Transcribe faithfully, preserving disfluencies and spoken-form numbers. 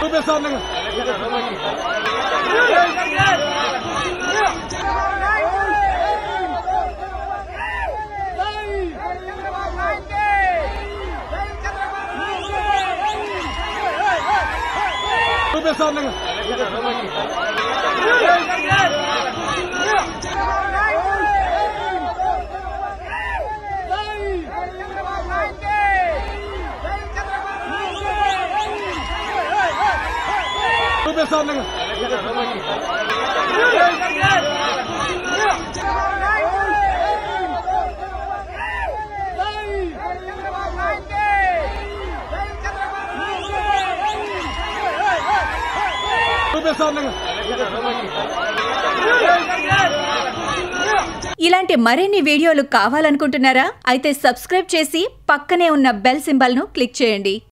ఇలాంటి మరిన్ని వీడియోలు కావాలనుకుంటున్నారా? అయితే సబ్స్క్రైబ్ చేసి పక్కనే ఉన్న బెల్ సింబల్ ను క్లిక్ చేయండి.